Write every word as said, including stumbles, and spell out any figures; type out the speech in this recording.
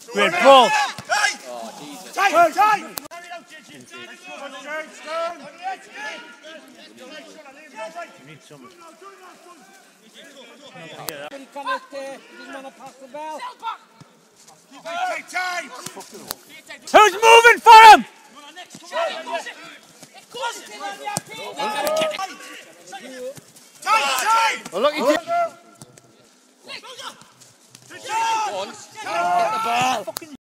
Great ball. Oh, Jesus. Tight, tight! Need someone. Somebody connect there. He doesn't want to pass the ball. Tight, tight! Who's moving for him? Tight, tight! Well, look, he did. Once. Get the ball.